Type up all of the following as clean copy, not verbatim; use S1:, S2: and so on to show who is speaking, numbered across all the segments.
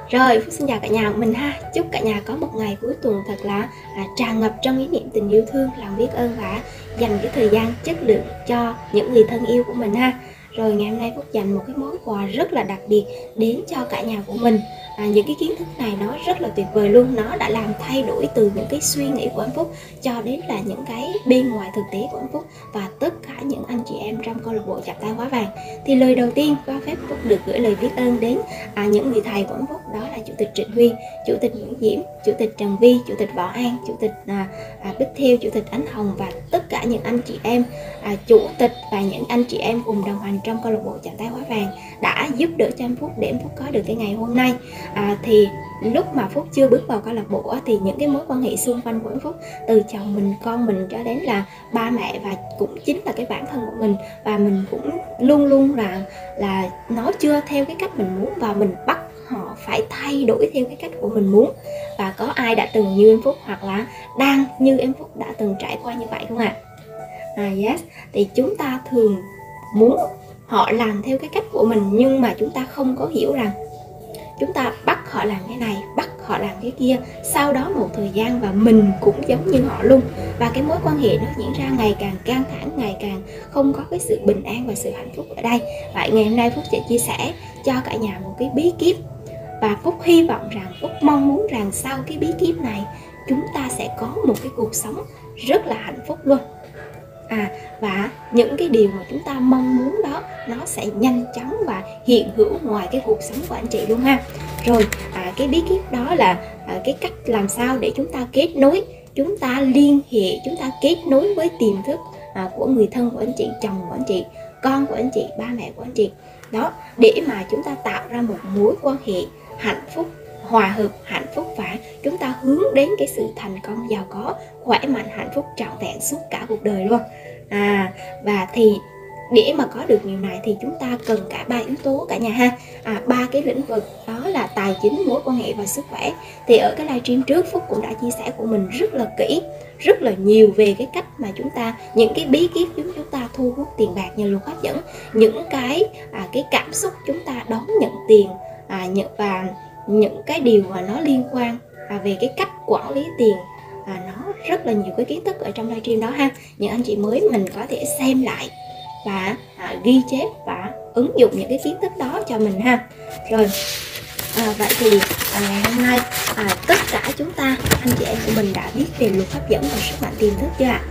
S1: Rồi, Phúc xin chào cả nhà mình ha. Chúc cả nhà có một ngày cuối tuần thật là tràn ngập trong ý niệm tình yêu thương, lòng biết ơn và dành cái thời gian chất lượng cho những người thân yêu của mình ha. Rồi ngày hôm nay Phúc dành một cái món quà rất là đặc biệt đến cho cả nhà của mình. Những cái kiến thức này nó rất là tuyệt vời luôn. Nó đã làm thay đổi từ những cái suy nghĩ của anh Phúc cho đến là những cái bên ngoài thực tế của anh Phúc và tất cả những anh chị em trong câu lạc bộ Chạm Tay Hóa Vàng. Thì lời đầu tiên có phép Phúc được gửi lời biết ơn đến những người thầy của anh Phúc, đó là Chủ tịch Trịnh Huy, Chủ tịch Nguyễn Diễm, Chủ tịch Trần Vi, Chủ tịch Võ An, Chủ tịch Bích Thiêu, Chủ tịch Ánh Hồng và tất cả những anh chị em chủ tịch và những anh chị em cùng đồng hành trong câu lạc bộ Chạm Tay Hóa Vàng đã giúp đỡ cho anh Phúc để anh Phúc có được cái ngày hôm nay. Thì lúc mà Phúc chưa bước vào câu lạc bộ thì những cái mối quan hệ xung quanh của anh Phúc, từ chồng mình, con mình cho đến là ba mẹ và cũng chính là cái bản thân của mình, và mình cũng luôn luôn là nó chưa theo cái cách mình muốn và mình bắt họ phải thay đổi theo cái cách của mình muốn. Và có ai đã từng như em Phúc hoặc là đang như em Phúc đã từng trải qua như vậy không ạ? Yes, thì chúng ta thường muốn họ làm theo cái cách của mình, nhưng mà chúng ta không có hiểu rằng chúng ta bắt họ làm cái này, bắt họ làm cái kia, sau đó một thời gian và mình cũng giống như họ luôn, và cái mối quan hệ nó diễn ra ngày càng căng thẳng, ngày càng không có cái sự bình an và sự hạnh phúc ở đây. Vậy ngày hôm nay Phúc sẽ chia sẻ cho cả nhà một cái bí kíp, và Phúc hy vọng rằng, Phúc mong muốn rằng sau cái bí kíp này chúng ta sẽ có một cái cuộc sống rất là hạnh phúc luôn. Và những cái điều mà chúng ta mong muốn đó nó sẽ nhanh chóng và hiện hữu ngoài cái cuộc sống của anh chị luôn ha. Rồi cái bí kíp đó là cái cách làm sao để chúng ta kết nối, chúng ta liên hệ, chúng ta kết nối với tiềm thức của người thân của anh chị, chồng của anh chị, con của anh chị, ba mẹ của anh chị đó, để mà chúng ta tạo ra một mối quan hệ hạnh phúc, hòa hợp, hạnh phúc, và chúng ta hướng đến cái sự thành công, giàu có, khỏe mạnh, hạnh phúc trọn vẹn suốt cả cuộc đời luôn. Và thì để mà có được điều này thì chúng ta cần cả ba yếu tố cả nhà ha. Ba cái lĩnh vực đó là tài chính, mối quan hệ và sức khỏe. Thì ở cái livestream trước Phúc cũng đã chia sẻ của mình rất là kỹ, rất là nhiều về cái cách mà chúng ta, những cái bí kíp chúng ta thu hút tiền bạc nhờ luật hấp dẫn, những cái cảm xúc chúng ta đón nhận tiền, và những cái điều mà nó liên quan về cái cách quản lý tiền. Nó rất là nhiều cái kiến thức ở trong livestream đó ha. Những anh chị mới mình có thể xem lại và ghi chép và ứng dụng những cái kiến thức đó cho mình ha. Rồi vậy thì ngày hôm nay tất cả chúng ta, anh chị em của mình đã biết về luật hấp dẫn và sức mạnh tiềm thức chưa ạ?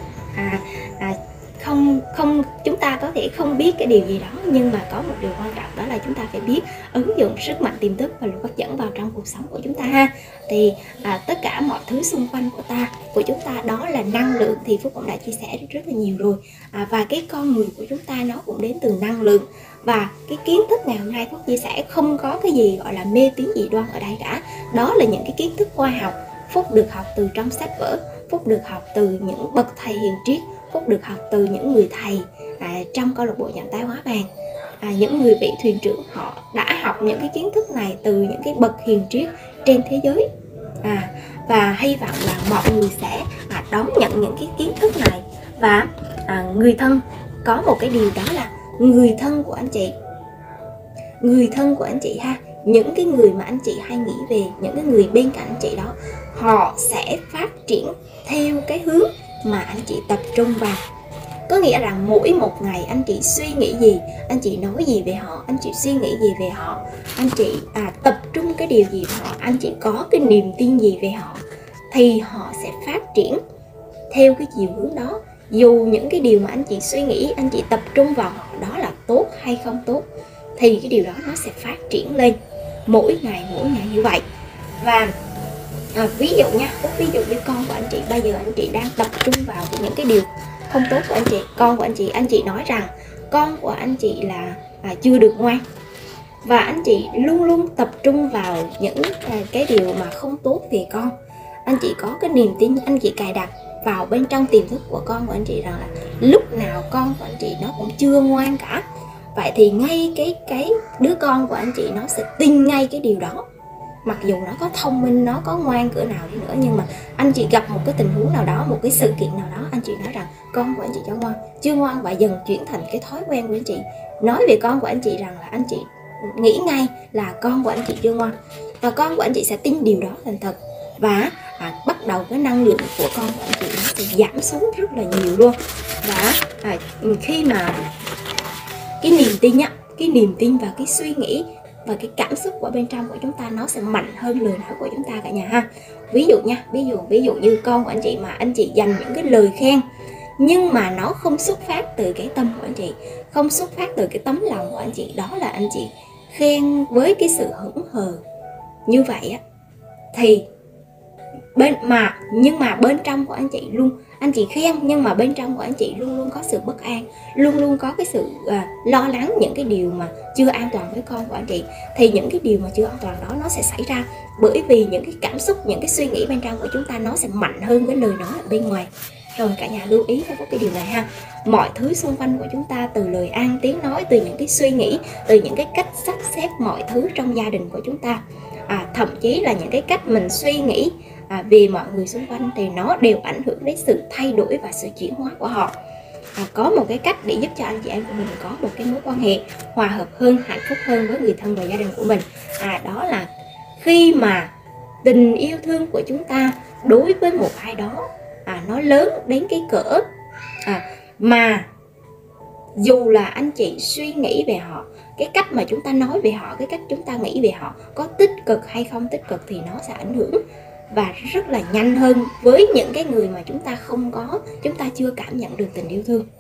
S1: Không, chúng ta có thể không biết cái điều gì đó, nhưng mà có một điều quan trọng, đó là chúng ta phải biết ứng dụng sức mạnh tiềm thức và luật hấp dẫn vào trong cuộc sống của chúng ta ha. Thì tất cả mọi thứ xung quanh của chúng ta đó là năng lượng, thì Phúc cũng đã chia sẻ rất là nhiều rồi. Và cái con người của chúng ta nó cũng đến từ năng lượng. Và cái kiến thức ngày hôm nay Phúc chia sẻ không có cái gì gọi là mê tín dị đoan ở đây cả. Đó là những cái kiến thức khoa học. Phúc được học từ trong sách vở, Phúc được học từ những bậc thầy hiền triết, Phúc được học từ những người thầy trong câu lạc bộ Chạm Tay Hóa Vàng. Những người vị thuyền trưởng họ đã học những cái kiến thức này từ những cái bậc hiền triết trên thế giới. Và hy vọng là mọi người sẽ đón nhận những cái kiến thức này. Và người thân, có một cái điều đó là người thân của anh chị ha, những cái người mà anh chị hay nghĩ về, những cái người bên cạnh anh chị đó, họ sẽ phát triển theo cái hướng mà anh chị tập trung vào. Có nghĩa rằng mỗi một ngày anh chị suy nghĩ gì, anh chị nói gì về họ, anh chị suy nghĩ gì về họ, anh chị tập trung cái điều gì về họ, anh chị có cái niềm tin gì về họ, thì họ sẽ phát triển theo cái chiều hướng đó. Dù những cái điều mà anh chị suy nghĩ, anh chị tập trung vào họ đó là tốt hay không tốt, thì cái điều đó nó sẽ phát triển lên mỗi ngày như vậy. Và ví dụ nha, ví dụ như con của anh chị, bây giờ anh chị đang tập trung vào những cái điều không tốt của anh chị. Con của anh chị nói rằng con của anh chị là chưa được ngoan, và anh chị luôn luôn tập trung vào những cái điều mà không tốt về con. Anh chị có cái niềm tin, anh chị cài đặt vào bên trong tiềm thức của con của anh chị rằng là lúc nào con của anh chị nó cũng chưa ngoan cả. Vậy thì ngay cái đứa con của anh chị nó sẽ tin ngay cái điều đó. Mặc dù nó có thông minh, nó có ngoan cỡ nào đi nữa, nhưng mà anh chị gặp một cái tình huống nào đó, một cái sự kiện nào đó, anh chị nói rằng con của anh chị chưa ngoan, và dần chuyển thành cái thói quen của anh chị nói về con của anh chị rằng là anh chị nghĩ ngay là con của anh chị chưa ngoan, và con của anh chị sẽ tin điều đó thành thật, và bắt đầu cái năng lượng của con của anh chị nó sẽ giảm xuống rất là nhiều luôn. Và khi mà cái niềm tin á, cái niềm tin và cái suy nghĩ và cái cảm xúc của bên trong của chúng ta nó sẽ mạnh hơn lời nói của chúng ta cả nhà ha. Ví dụ nha, ví dụ như con của anh chị mà anh chị dành những cái lời khen nhưng mà nó không xuất phát từ cái tâm của anh chị, không xuất phát từ cái tấm lòng của anh chị, đó là anh chị khen với cái sự hững hờ như vậy á, thì nhưng mà bên trong của anh chị luôn, anh chị khen nhưng mà bên trong của anh chị luôn luôn có sự bất an, luôn luôn có cái sự lo lắng những cái điều mà chưa an toàn với con của anh chị, thì những cái điều mà chưa an toàn đó nó sẽ xảy ra bởi vì những cái cảm xúc, những cái suy nghĩ bên trong của chúng ta nó sẽ mạnh hơn với lời nói ở bên ngoài. Rồi cả nhà lưu ý với cái điều này ha. Mọi thứ xung quanh của chúng ta, từ lời ăn tiếng nói, từ những cái suy nghĩ, từ những cái cách sắp xếp mọi thứ trong gia đình của chúng ta, thậm chí là những cái cách mình suy nghĩ về mọi người xung quanh, thì nó đều ảnh hưởng đến sự thay đổi và sự chuyển hóa của họ. Có một cái cách để giúp cho anh chị em của mình có một cái mối quan hệ hòa hợp hơn, hạnh phúc hơn với người thân và gia đình của mình, đó là khi mà tình yêu thương của chúng ta đối với một ai đó nó lớn đến cái cỡ mà dù là anh chị suy nghĩ về họ, cái cách mà chúng ta nói về họ, cái cách chúng ta nghĩ về họ có tích cực hay không tích cực, thì nó sẽ ảnh hưởng và rất là nhanh hơn với những cái người mà chúng ta chưa cảm nhận được tình yêu thương.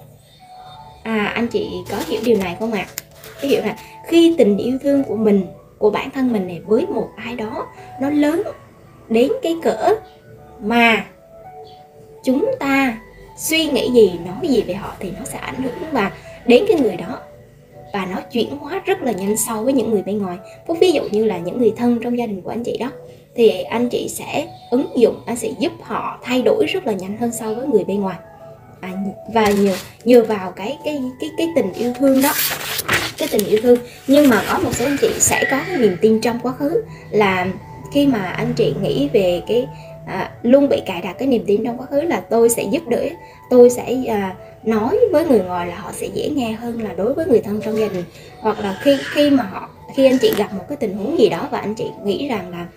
S1: Anh chị có hiểu điều này không ạ? Cái hiểu là khi tình yêu thương của mình, của bản thân mình này với một ai đó nó lớn đến cái cỡ mà chúng ta suy nghĩ gì, nói gì về họ thì nó sẽ ảnh hưởng và đến cái người đó, và nó chuyển hóa rất là nhanh so với những người bên ngoài. Ví dụ như là những người thân trong gia đình của anh chị đó, thì anh chị sẽ ứng dụng, anh sẽ giúp họ thay đổi rất là nhanh hơn so với người bên ngoài. Và nhờ vào cái tình yêu thương đó, cái tình yêu thương. Nhưng mà có một số anh chị sẽ có cái niềm tin trong quá khứ, là khi mà anh chị nghĩ về cái luôn bị cài đặt cái niềm tin trong quá khứ là tôi sẽ giúp đỡ, tôi sẽ nói với người ngoài là họ sẽ dễ nghe hơn là đối với người thân trong gia đình. Hoặc là khi anh chị gặp một cái tình huống gì đó và anh chị nghĩ rằng là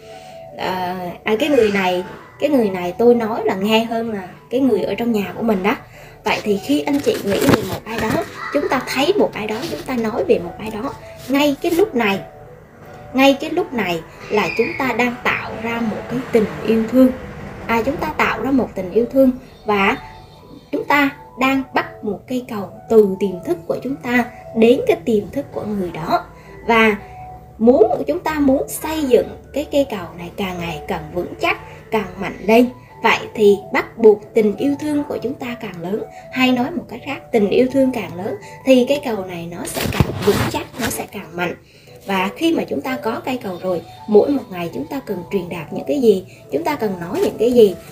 S1: cái người này tôi nói là nghe hơn là cái người ở trong nhà của mình đó. Vậy thì khi anh chị nghĩ về một ai đó, chúng ta thấy một ai đó, chúng ta nói về một ai đó, ngay cái lúc này là chúng ta đang tạo ra một cái tình yêu thương. Chúng ta tạo ra một tình yêu thương và chúng ta đang bắt một cây cầu từ tiềm thức của chúng ta đến cái tiềm thức của người đó, và chúng ta muốn xây dựng cái cây cầu này càng ngày càng vững chắc, càng mạnh lên. Vậy thì bắt buộc tình yêu thương của chúng ta càng lớn, hay nói một cách khác, tình yêu thương càng lớn thì cái cầu này nó sẽ càng vững chắc, nó sẽ càng mạnh. Và khi mà chúng ta có cây cầu rồi, mỗi một ngày chúng ta cần truyền đạt những cái gì, chúng ta cần nói những cái gì,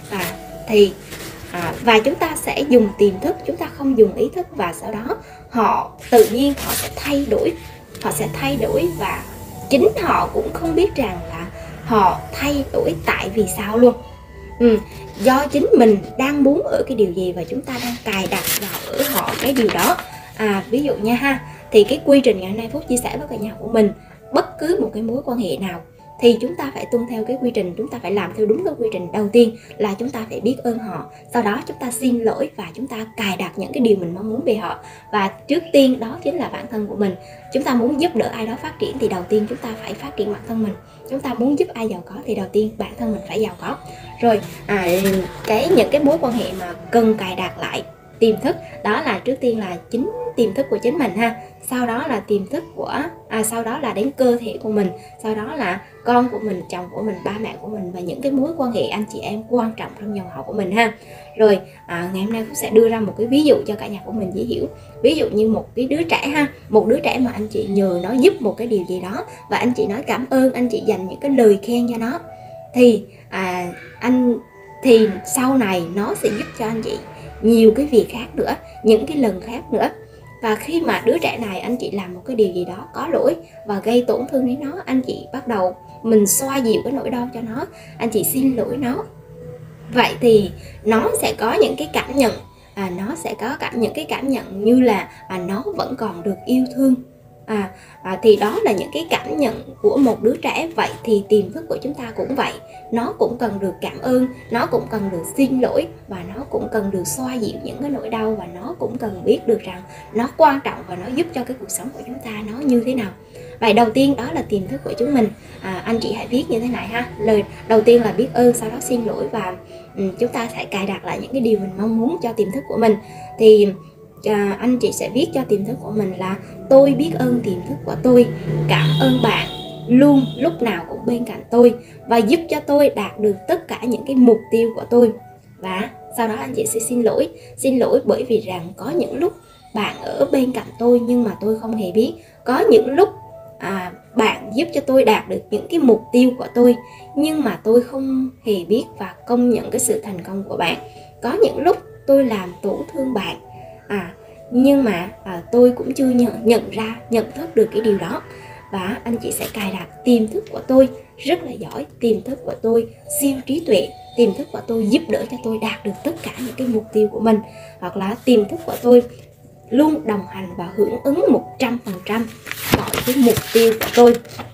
S1: và chúng ta sẽ dùng tiềm thức, chúng ta không dùng ý thức, và sau đó tự nhiên họ sẽ thay đổi, và chính họ cũng không biết rằng là họ thay đổi tại vì sao luôn. Do chính mình đang muốn ở cái điều gì và chúng ta đang cài đặt vào ở họ cái điều đó. Ví dụ nha ha, thì cái quy trình ngày hôm nay Phúc chia sẻ với cả nhà của mình, bất cứ một cái mối quan hệ nào thì chúng ta phải tuân theo cái quy trình, chúng ta phải làm theo đúng cái quy trình. Đầu tiên là chúng ta phải biết ơn họ, sau đó chúng ta xin lỗi và chúng ta cài đặt những cái điều mình mong muốn về họ. Và trước tiên đó chính là bản thân của mình. Chúng ta muốn giúp đỡ ai đó phát triển thì đầu tiên chúng ta phải phát triển bản thân mình. Chúng ta muốn giúp ai giàu có thì đầu tiên bản thân mình phải giàu có. Rồi những cái mối quan hệ mà cần cài đặt lại tiềm thức, đó là trước tiên là chính tiềm thức của chính mình ha, sau đó là tiềm thức sau đó là đến cơ thể của mình, sau đó là con của mình, chồng của mình, ba mẹ của mình, và những cái mối quan hệ anh chị em quan trọng trong dòng họ của mình ha. Rồi ngày hôm nay cũng sẽ đưa ra một cái ví dụ cho cả nhà của mình dễ hiểu. Ví dụ như một cái đứa trẻ ha, một đứa trẻ mà anh chị nhờ nó giúp một cái điều gì đó và anh chị nói cảm ơn, anh chị dành những cái lời khen cho nó, thì sau này nó sẽ giúp cho anh chị nhiều cái việc khác nữa, những cái lần khác nữa. Và khi mà đứa trẻ này anh chị làm một cái điều gì đó có lỗi và gây tổn thương đến nó, anh chị bắt đầu mình xoa dịu cái nỗi đau cho nó, anh chị xin lỗi nó. Vậy thì nó sẽ có những cái cảm nhận, những cái cảm nhận như là nó vẫn còn được yêu thương, Thì đó là những cái cảm nhận của một đứa trẻ. Vậy thì tiềm thức của chúng ta cũng vậy, nó cũng cần được cảm ơn, nó cũng cần được xin lỗi, và nó cũng cần được xoa dịu những cái nỗi đau, và nó cũng cần biết được rằng nó quan trọng và nó giúp cho cái cuộc sống của chúng ta nó như thế nào. Vậy đầu tiên đó là tiềm thức của chúng mình. Anh chị hãy viết như thế này ha. Lời đầu tiên là biết ơn, sau đó xin lỗi, và chúng ta sẽ cài đặt lại những cái điều mình mong muốn cho tiềm thức của mình. Thì anh chị sẽ viết cho tiềm thức của mình là: tôi biết ơn tiềm thức của tôi, cảm ơn bạn luôn lúc nào cũng bên cạnh tôi và giúp cho tôi đạt được tất cả những cái mục tiêu của tôi. Và sau đó anh chị sẽ xin lỗi bởi vì rằng có những lúc bạn ở bên cạnh tôi nhưng mà tôi không hề biết. Có những lúc bạn giúp cho tôi đạt được những cái mục tiêu của tôi nhưng mà tôi không hề biết và công nhận cái sự thành công của bạn. Có những lúc tôi làm tổn thương bạn, nhưng mà tôi cũng chưa nhận thức được cái điều đó. Và anh chị sẽ cài đặt: tiềm thức của tôi rất là giỏi, tiềm thức của tôi siêu trí tuệ, tiềm thức của tôi giúp đỡ cho tôi đạt được tất cả những cái mục tiêu của mình, hoặc là tiềm thức của tôi luôn đồng hành và hưởng ứng 100% mọi cái mục tiêu của tôi,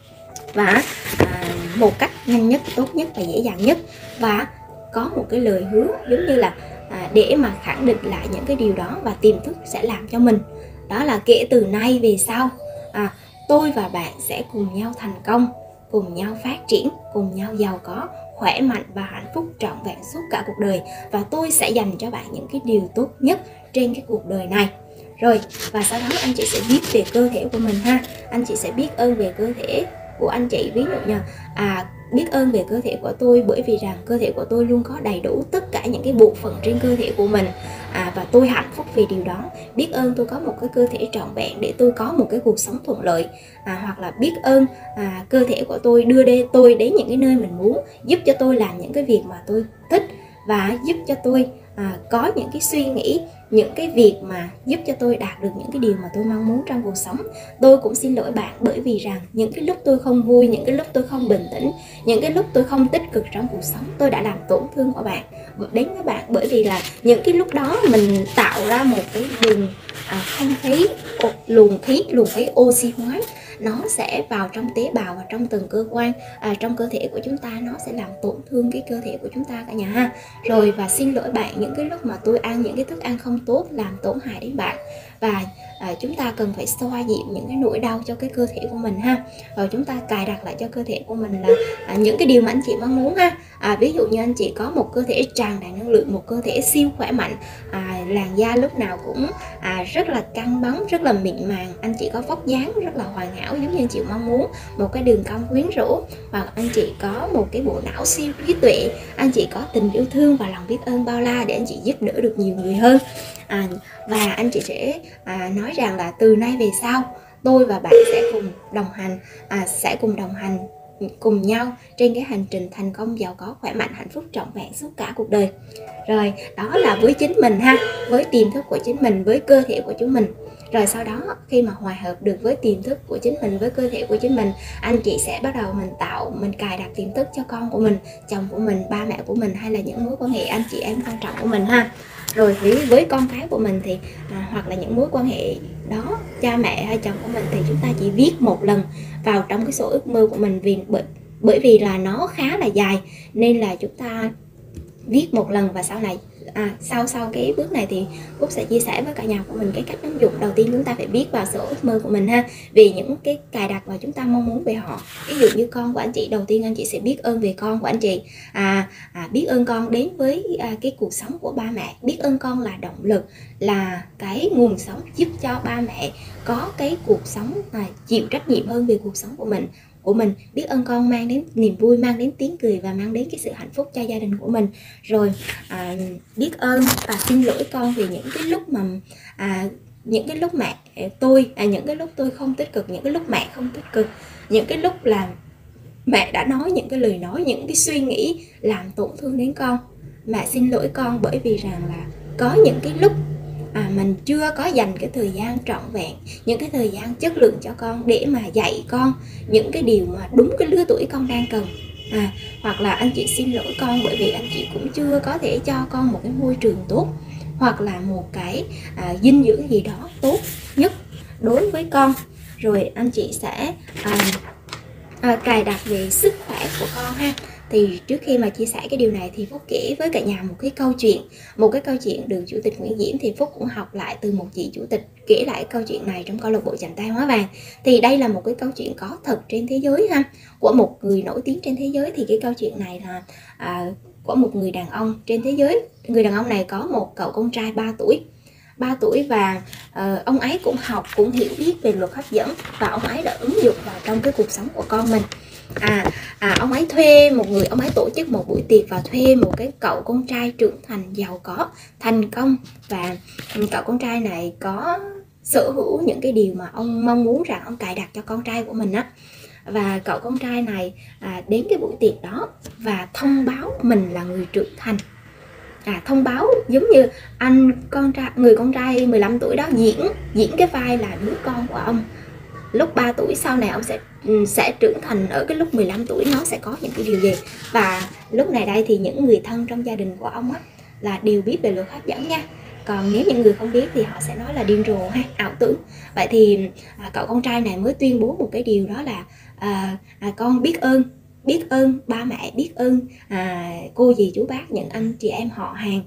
S1: và một cách nhanh nhất, tốt nhất và dễ dàng nhất. Và có một cái lời hứa giống như là để mà khẳng định lại những cái điều đó, và tiềm thức sẽ làm cho mình. Đó là kể từ nay về sau tôi và bạn sẽ cùng nhau thành công, cùng nhau phát triển, cùng nhau giàu có, khỏe mạnh và hạnh phúc trọn vẹn suốt cả cuộc đời. Và tôi sẽ dành cho bạn những cái điều tốt nhất trên cái cuộc đời này. Rồi, và sau đó anh chị sẽ viết về cơ thể của mình ha. Anh chị sẽ biết ơn về cơ thể của anh chị. Ví dụ như biết ơn về cơ thể của tôi bởi vì rằng cơ thể của tôi luôn có đầy đủ tất cả những cái bộ phận trên cơ thể của mình, và tôi hạnh phúc vì điều đó. Biết ơn tôi có một cái cơ thể trọn vẹn để tôi có một cái cuộc sống thuận lợi. Hoặc là biết ơn cơ thể của tôi đưa tôi đến những cái nơi mình muốn, giúp cho tôi làm những cái việc mà tôi thích, và giúp cho tôi có những cái suy nghĩ, những cái việc mà giúp cho tôi đạt được những cái điều mà tôi mong muốn trong cuộc sống. Tôi cũng xin lỗi bạn bởi vì rằng những cái lúc tôi không vui, những cái lúc tôi không bình tĩnh, những cái lúc tôi không tích cực trong cuộc sống, tôi đã làm tổn thương của bạn đến với bạn, bởi vì là những cái lúc đó mình tạo ra một cái luồng không khí, luồng khí oxy hóa, nó sẽ vào trong tế bào và trong từng cơ quan trong cơ thể của chúng ta, nó sẽ làm tổn thương cái cơ thể của chúng ta cả nhà ha. Rồi, và xin lỗi bạn những cái lúc mà tôi ăn những cái thức ăn không tốt làm tổn hại đến bạn, và chúng ta cần phải xoa dịu những cái nỗi đau cho cái cơ thể của mình ha. Rồi chúng ta cài đặt lại cho cơ thể của mình là những cái điều mà anh chị mong muốn ha. Ví dụ như anh chị có một cơ thể tràn đầy năng lượng, một cơ thể siêu khỏe mạnh, làn da lúc nào cũng rất là căng bóng, rất là mịn màng, anh chị có vóc dáng rất là hoàn hảo giống như anh chị mong muốn, một cái đường cong quyến rũ, hoặc anh chị có một cái bộ não siêu trí tuệ, anh chị có tình yêu thương và lòng biết ơn bao la để anh chị giúp đỡ được nhiều người hơn. Và anh chị sẽ nói rằng là từ nay về sau tôi và bạn sẽ cùng đồng hành cùng nhau trên cái hành trình thành công, giàu có, khỏe mạnh, hạnh phúc trọn vẹn suốt cả cuộc đời. Rồi, đó là với chính mình ha, với tiềm thức của chính mình, với cơ thể của chúng mình. Rồi sau đó khi mà hòa hợp được với tiềm thức của chính mình, với cơ thể của chính mình, anh chị sẽ bắt đầu mình cài đặt tiềm thức cho con của mình, chồng của mình, ba mẹ của mình, hay là những mối quan hệ anh chị em quan trọng của mình ha. Rồi với con cái của mình thì hoặc là những mối quan hệ đó, cha mẹ hay chồng của mình, thì chúng ta chỉ viết một lần vào trong cái sổ ước mơ của mình, bởi vì là nó khá là dài nên là chúng ta viết một lần. Và sau này sau cái bước này thì Cúc sẽ chia sẻ với cả nhà của mình cái cách ứng dụng. Đầu tiên chúng ta phải viết vào sổ ước mơ của mình ha, vì những cái cài đặt mà chúng ta mong muốn về họ. Ví dụ như con của anh chị, đầu tiên anh chị sẽ biết ơn về con của anh chị, biết ơn con đến với cái cuộc sống của ba mẹ, biết ơn con là động lực, là cái nguồn sống giúp cho ba mẹ có cái cuộc sống chịu trách nhiệm hơn về cuộc sống của mình. Biết ơn con mang đến niềm vui, mang đến tiếng cười và mang đến cái sự hạnh phúc cho gia đình của mình. Rồi biết ơn và xin lỗi con vì những cái lúc mà những cái lúc những cái lúc tôi không tích cực, những cái lúc mẹ không tích cực, những cái lúc là mẹ đã nói những cái lời nói, những cái suy nghĩ làm tổn thương đến con. Mẹ xin lỗi con bởi vì rằng là có những cái lúc mình chưa có dành cái thời gian trọn vẹn, những cái thời gian chất lượng cho con để mà dạy con những cái điều mà đúng cái lứa tuổi con đang cần. Hoặc là anh chị xin lỗi con bởi vì anh chị cũng chưa có thể cho con một cái môi trường tốt, hoặc là một cái dinh dưỡng gì đó tốt nhất đối với con. rồi anh chị sẽ cài đặt về sức khỏe của con ha. Thì trước khi mà chia sẻ cái điều này thì Phúc kể với cả nhà một cái câu chuyện được Chủ tịch Nguyễn Diễm, thì Phúc cũng học lại từ một chị chủ tịch kể lại câu chuyện này trong câu lạc bộ Chàng Trai Hóa Vàng. Thì đây là một cái câu chuyện có thật trên thế giới ha, của một người nổi tiếng trên thế giới. Thì cái câu chuyện này là của một người đàn ông trên thế giới. Người đàn ông này có một cậu con trai 3 tuổi và ông ấy cũng học, cũng hiểu biết về luật hấp dẫn, và ông ấy đã ứng dụng vào trong cái cuộc sống của con mình. Ông ấy thuê một người, ông ấy tổ chức một buổi tiệc và thuê một cái cậu con trai trưởng thành, giàu có, thành công, và cậu con trai này có sở hữu những cái điều mà ông mong muốn rằng ông cài đặt cho con trai của mình á. Và cậu con trai này đến cái buổi tiệc đó và thông báo mình là người trưởng thành. Thông báo giống như người con trai 15 tuổi đó diễn cái vai là đứa con của ông lúc 3 tuổi, sau này ông sẽ trưởng thành ở cái lúc 15 tuổi, nó sẽ có những cái điều gì. Và lúc này đây thì những người thân trong gia đình của ông á là đều biết về luật hấp dẫn nha. Còn nếu những người không biết thì họ sẽ nói là điên rồ hay ảo tưởng. Vậy thì cậu con trai này mới tuyên bố một cái điều, đó là con biết ơn ba mẹ, biết ơn cô dì chú bác, những anh chị em họ hàng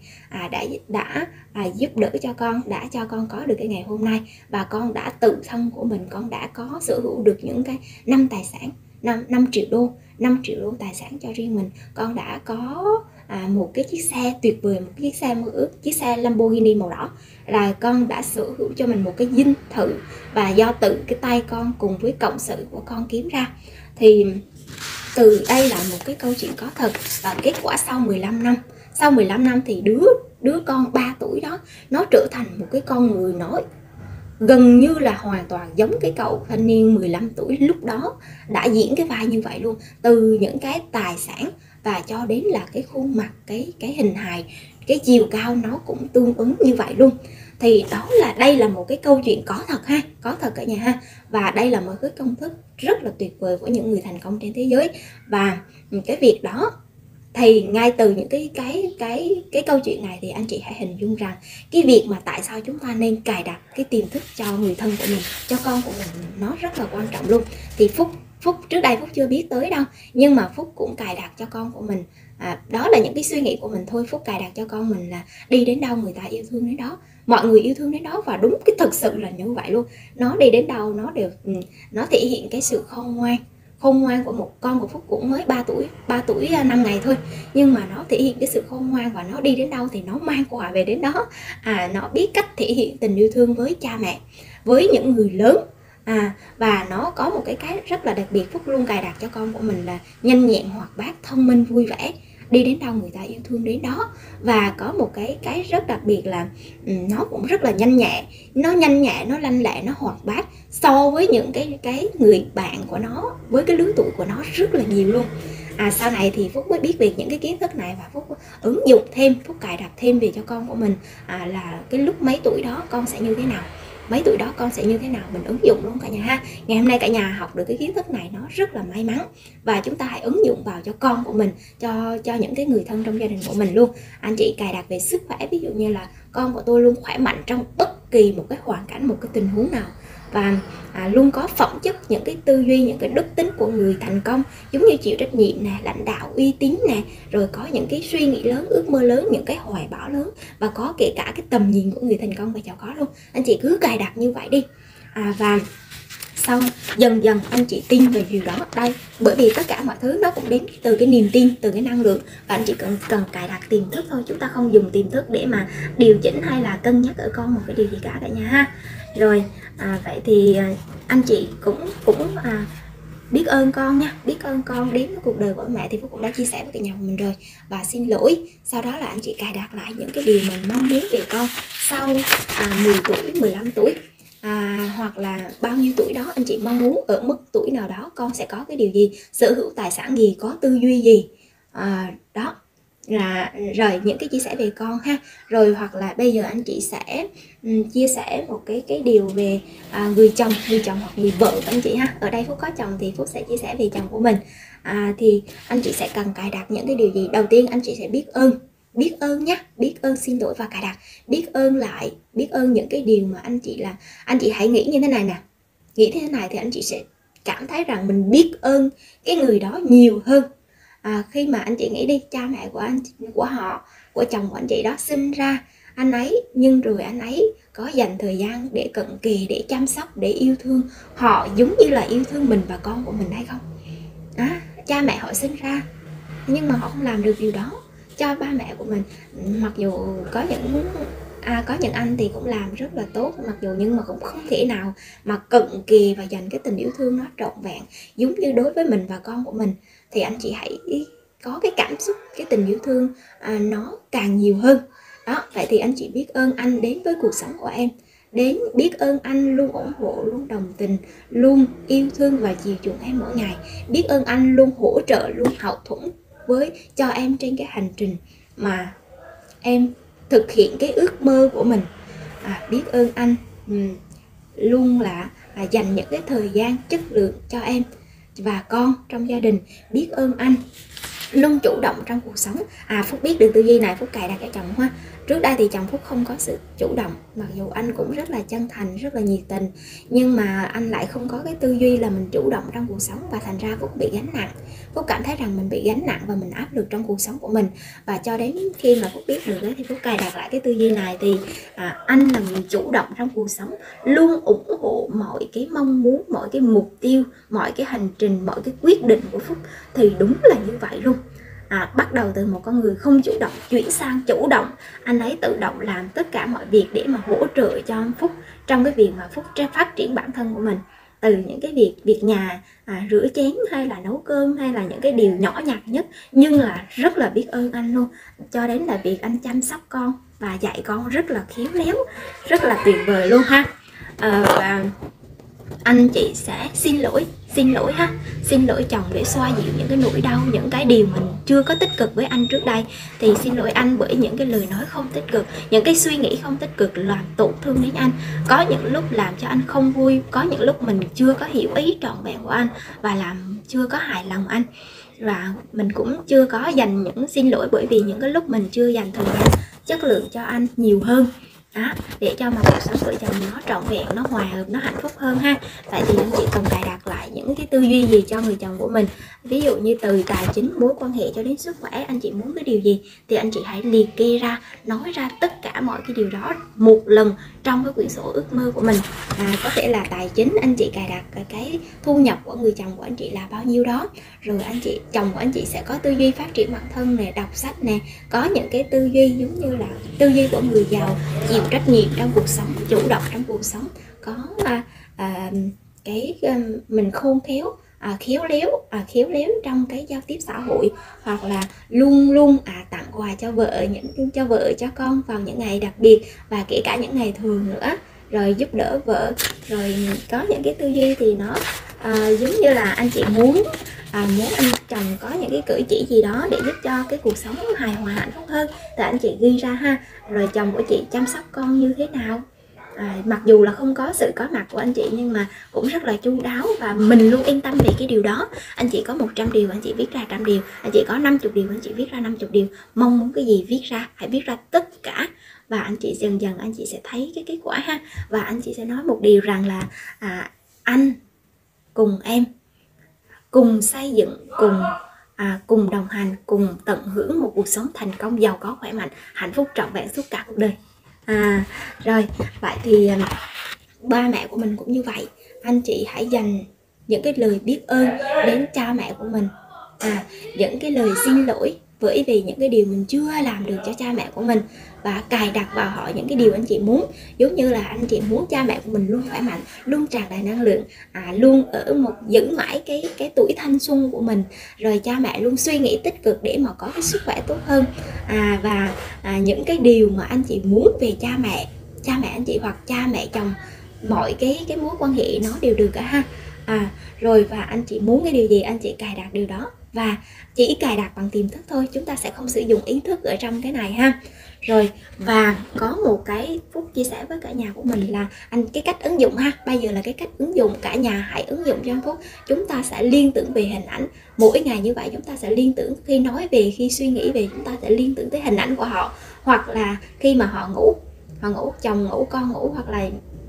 S1: đã giúp đỡ cho con, đã cho con có được cái ngày hôm nay. Và con đã tự thân của mình, con đã có sở hữu được những cái 5 triệu đô tài sản cho riêng mình. Con đã có một cái chiếc xe tuyệt vời, một chiếc xe mơ ước, chiếc xe Lamborghini màu đỏ, là con đã sở hữu cho mình một cái dinh thự, và do tự cái tay con cùng với cộng sự của con kiếm ra. Thì từ đây là một cái câu chuyện có thật. Và kết quả sau 15 năm thì đứa con 3 tuổi đó nó trở thành một cái con người nói gần như là hoàn toàn giống cái cậu thanh niên 15 tuổi lúc đó đã diễn cái vai như vậy luôn. Từ những cái tài sản và cho đến là cái khuôn mặt, cái hình hài, cái chiều cao nó cũng tương ứng như vậy luôn. Thì đây là một cái câu chuyện có thật ha, có thật cả nhà ha. Và đây là một cái công thức rất là tuyệt vời của những người thành công trên thế giới. Và cái việc đó thì ngay từ những cái câu chuyện này thì anh chị hãy hình dung rằng cái việc mà tại sao chúng ta nên cài đặt cái tiềm thức cho người thân của mình, cho con của mình, nó rất là quan trọng luôn. Thì Phúc trước đây Phúc chưa biết tới đâu, nhưng mà Phúc cũng cài đặt cho con của mình. Đó là những cái suy nghĩ của mình thôi. Phúc cài đặt cho con mình là đi đến đâu người ta yêu thương đến đó, mọi người yêu thương đến đó. Và đúng cái thực sự là như vậy luôn. Nó đi đến đâu nó thể hiện cái sự khôn ngoan của một con của Phúc cũng mới 3 tuổi 5 ngày thôi, nhưng mà nó thể hiện cái sự khôn ngoan, và nó đi đến đâu thì nó mang quà về đến đó. Nó biết cách thể hiện tình yêu thương với cha mẹ, với những người lớn. Và nó có một cái rất là đặc biệt. Phúc luôn cài đặt cho con của mình là nhanh nhẹn, hoạt bát, thông minh, vui vẻ, đi đến đâu người ta yêu thương đến đó. Và có một cái rất đặc biệt là nó cũng rất là nhanh nhẹ, nó lanh lẹ, nó hoạt bát so với những cái người bạn của nó, với cái lứa tuổi của nó rất là nhiều luôn. Sau này thì Phúc mới biết về những cái kiến thức này, và Phúc ứng dụng thêm, Phúc cài đặt thêm về cho con của mình là cái lúc mấy tuổi đó con sẽ như thế nào, mấy tuổi đó con sẽ như thế nào, mình ứng dụng luôn cả nhà ha. Ngày hôm nay cả nhà học được cái kiến thức này nó rất là may mắn, và chúng ta hãy ứng dụng vào cho con của mình, cho những cái người thân trong gia đình của mình luôn. Anh chị cài đặt về sức khỏe, ví dụ như là con của tôi luôn khỏe mạnh trong bất kỳ một cái hoàn cảnh, một cái tình huống nào, và luôn có phẩm chất, những cái tư duy, những cái đức tính của người thành công, giống như chịu trách nhiệm nè, lãnh đạo uy tín nè, rồi có những cái suy nghĩ lớn, ước mơ lớn, những cái hoài bão lớn, và có kể cả cái tầm nhìn của người thành công và giàu có luôn. Anh chị cứ cài đặt như vậy đi, và sau dần dần anh chị tin về điều đó. Đây, bởi vì tất cả mọi thứ nó cũng đến từ cái niềm tin, từ cái năng lượng, và anh chị cần cài đặt tiềm thức thôi. Chúng ta không dùng tiềm thức để mà điều chỉnh hay là cân nhắc ở con một cái điều gì cả nhà ha. Rồi vậy thì anh chị cũng biết ơn con nha, biết ơn con đến với cuộc đời của mẹ thì Phúc cũng đã chia sẻ với cả nhà của mình rồi, và xin lỗi. Sau đó là anh chị cài đặt lại những cái điều mình mong muốn về con sau 10 tuổi, 15 tuổi, hoặc là bao nhiêu tuổi đó anh chị mong muốn ở mức tuổi nào đó con sẽ có cái điều gì, sở hữu tài sản gì, có tư duy gì, đó là rồi những cái chia sẻ về con ha. Rồi hoặc là bây giờ anh chị sẽ chia sẻ một cái điều về người chồng hoặc người vợ anh chị ha. Ở đây Phúc có chồng thì Phúc sẽ chia sẻ về chồng của mình. Thì anh chị sẽ cần cài đặt những cái điều gì? Đầu tiên anh chị sẽ biết ơn nhé, biết ơn, xin lỗi và cài đặt, biết ơn những cái điều mà anh chị hãy nghĩ như thế này nè. nghĩ thế này thì anh chị sẽ cảm thấy rằng mình biết ơn cái người đó nhiều hơn. Khi mà anh chị nghĩ đi, cha mẹ của anh, của họ, của chồng của anh chị đó sinh ra anh ấy, nhưng rồi anh ấy có dành thời gian để cận kề, để chăm sóc, để yêu thương họ giống như là yêu thương mình và con của mình hay không? Cha mẹ họ sinh ra nhưng mà họ không làm được điều đó cho ba mẹ của mình. Mặc dù có những anh thì cũng làm rất là tốt, mặc dù nhưng mà cũng không thể nào mà cận kề và dành cái tình yêu thương nó trọn vẹn giống như đối với mình và con của mình. Thì anh chị hãy có cái cảm xúc, cái tình yêu thương nó càng nhiều hơn đó. Vậy thì anh chị biết ơn anh đến với cuộc sống của em, biết ơn anh luôn ủng hộ, luôn đồng tình, luôn yêu thương và chiều chuộng em mỗi ngày. Biết ơn anh luôn hỗ trợ, luôn hậu thuẫn cho em trên cái hành trình mà em thực hiện cái ước mơ của mình. Biết ơn anh luôn là dành những cái thời gian chất lượng cho em và con trong gia đình. Biết ơn anh luôn chủ động trong cuộc sống. Phúc biết được tư duy này, Phúc cài đặt cho chồng ha. Trước đây thì chồng Phúc không có sự chủ động, mặc dù anh cũng rất là chân thành, rất là nhiệt tình, nhưng mà anh lại không có cái tư duy là mình chủ động trong cuộc sống, và thành ra Phúc bị gánh nặng. Phúc cảm thấy rằng mình bị gánh nặng và mình áp lực trong cuộc sống của mình. Và cho đến khi mà Phúc biết được thì Phúc cài đặt lại cái tư duy này, thì anh là người chủ động trong cuộc sống, luôn ủng hộ mọi cái mong muốn, mọi cái mục tiêu, mọi cái hành trình, mọi cái quyết định của Phúc. Thì đúng là như vậy luôn. Bắt đầu từ một con người không chủ động chuyển sang chủ động, anh ấy tự động làm tất cả mọi việc để mà hỗ trợ cho Phúc trong cái việc mà Phúc phát triển bản thân của mình. Từ những cái việc nhà, rửa chén hay là nấu cơm, hay là những cái điều nhỏ nhặt nhất, nhưng là rất là biết ơn anh luôn, cho đến là việc anh chăm sóc con và dạy con rất là khéo léo, rất là tuyệt vời luôn ha. Và anh chị sẽ xin lỗi ha, xin lỗi chồng để xoa dịu những cái nỗi đau, những cái điều mình chưa có tích cực với anh trước đây. Thì xin lỗi anh bởi những cái lời nói không tích cực, những cái suy nghĩ không tích cực làm tổn thương đến anh. Có những lúc làm cho anh không vui, có những lúc mình chưa có hiểu ý trọn vẹn của anh và làm chưa có hài lòng anh, và mình cũng chưa có dành những xin lỗi bởi vì những cái lúc mình chưa dành thời gian chất lượng cho anh nhiều hơn để cho mà cuộc sống vợ chồng nó trọn vẹn, nó hòa hợp, nó hạnh phúc hơn ha. Vậy thì anh chị cần cài đặt lại những cái tư duy gì cho người chồng của mình. Ví dụ như từ tài chính, mối quan hệ cho đến sức khỏe, anh chị muốn cái điều gì thì anh chị hãy liệt kê ra, nói ra tất cả mọi cái điều đó một lần trong cái quyển sổ ước mơ của mình. Có thể là tài chính, anh chị cài đặt cái thu nhập của người chồng của anh chị là bao nhiêu đó, rồi chồng của anh chị sẽ có tư duy phát triển bản thân nè, đọc sách nè, có những cái tư duy giống như là tư duy của người giàu, chịu trách nhiệm trong cuộc sống, chủ động trong cuộc sống, có mình khôn khéo, khéo léo trong cái giao tiếp xã hội, hoặc là luôn luôn tặng quà cho vợ cho con vào những ngày đặc biệt và kể cả những ngày thường nữa, rồi giúp đỡ vợ. Rồi có những cái tư duy thì nó giống như là anh chị muốn anh chồng có những cái cử chỉ gì đó để giúp cho cái cuộc sống hài hòa hạnh phúc hơn thì anh chị ghi ra ha. Rồi chồng của chị chăm sóc con như thế nào, mặc dù là không có sự có mặt của anh chị nhưng mà cũng rất là chu đáo và mình luôn yên tâm về cái điều đó. Anh chị có 100 điều anh chị viết ra 100 điều, anh chị có 50 điều anh chị viết ra 50 điều, mong muốn cái gì viết ra, hãy viết ra tất cả và anh chị dần dần anh chị sẽ thấy cái kết quả ha. Và anh chị sẽ nói một điều rằng là anh cùng em cùng xây dựng, cùng đồng hành, cùng tận hưởng một cuộc sống thành công, giàu có, khỏe mạnh, hạnh phúc trọn vẹn suốt cả cuộc đời. Rồi, vậy thì ba mẹ của mình cũng như vậy. Anh chị hãy dành những cái lời biết ơn đến cha mẹ của mình, những cái lời xin lỗi bởi vì những cái điều mình chưa làm được cho cha mẹ của mình, và cài đặt vào họ những cái điều anh chị muốn. Giống như là anh chị muốn cha mẹ của mình luôn khỏe mạnh, luôn tràn đầy năng lượng, luôn giữ mãi cái tuổi thanh xuân của mình, rồi cha mẹ luôn suy nghĩ tích cực để mà có cái sức khỏe tốt hơn, và những cái điều mà anh chị muốn về cha mẹ anh chị hoặc cha mẹ chồng, mọi cái mối quan hệ nó đều được cả ha. Rồi và anh chị muốn cái điều gì anh chị cài đặt điều đó, và chỉ cài đặt bằng tiềm thức thôi, chúng ta sẽ không sử dụng ý thức ở trong cái này ha. Rồi và có một cái Phúc chia sẻ với cả nhà của mình là cái cách ứng dụng ha. Bây giờ là cái cách ứng dụng, cả nhà hãy ứng dụng cho Phúc. Chúng ta sẽ liên tưởng về hình ảnh mỗi ngày như vậy, chúng ta sẽ liên tưởng, khi nói về, khi suy nghĩ về, chúng ta sẽ liên tưởng tới hình ảnh của họ, hoặc là khi mà họ ngủ chồng ngủ, con ngủ, hoặc là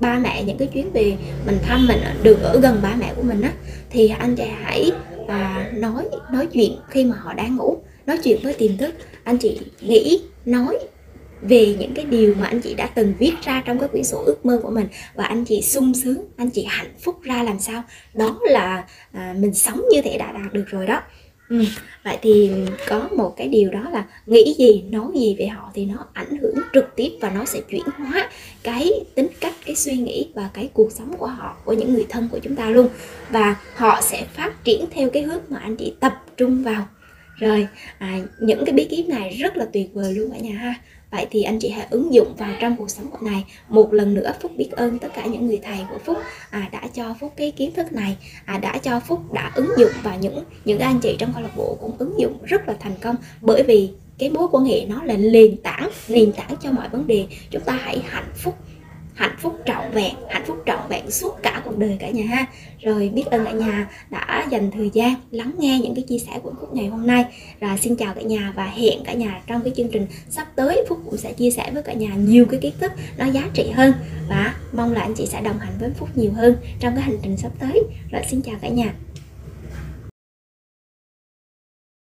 S1: ba mẹ, những cái chuyến về mình thăm, mình được ở gần ba mẹ của mình á, thì anh chị hãy nói chuyện khi mà họ đang ngủ, nói chuyện với tiềm thức. Anh chị nghĩ, nói về những cái điều mà anh chị đã từng viết ra trong cái quyển sổ ước mơ của mình, và anh chị sung sướng, anh chị hạnh phúc ra làm sao, đó là mình sống như thế đã đạt được rồi đó. Vậy thì có một cái điều đó là nghĩ gì, nói gì về họ thì nó ảnh hưởng trực tiếp và nó sẽ chuyển hóa cái tính cách, cái suy nghĩ và cái cuộc sống của họ, của những người thân của chúng ta luôn. Và họ sẽ phát triển theo cái hướng mà anh chị tập trung vào. Rồi, những cái bí kíp này rất là tuyệt vời luôn cả nhà ha. Vậy thì anh chị hãy ứng dụng vào trong cuộc sống của này. Một lần nữa Phúc biết ơn tất cả những người thầy của Phúc đã cho Phúc cái kiến thức này, đã cho Phúc đã ứng dụng, và những anh chị trong câu lạc bộ cũng ứng dụng rất là thành công. Bởi vì cái mối quan hệ nó là nền tảng cho mọi vấn đề. Chúng ta hãy hạnh phúc trọn vẹn suốt cả cuộc đời cả nhà ha. Rồi, biết ơn cả nhà đã dành thời gian lắng nghe những cái chia sẻ của Phúc ngày hôm nay. Rồi, xin chào cả nhà và hẹn cả nhà trong cái chương trình sắp tới. Phúc cũng sẽ chia sẻ với cả nhà nhiều cái kiến thức nó giá trị hơn, và mong là anh chị sẽ đồng hành với Phúc nhiều hơn trong cái hành trình sắp tới. Rồi, xin chào cả nhà.